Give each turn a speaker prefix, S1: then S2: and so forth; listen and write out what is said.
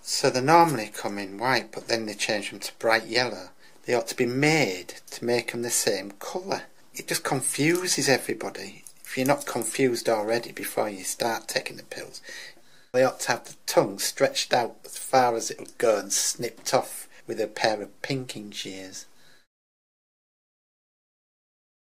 S1: So they normally come in white, but then they change them to bright yellow. They ought to be made to make them the same colour. It just confuses everybody. If you're not confused already before you start taking the pills, they ought to have the tongue stretched out as far as it'll go and snipped off with a pair of pinking shears.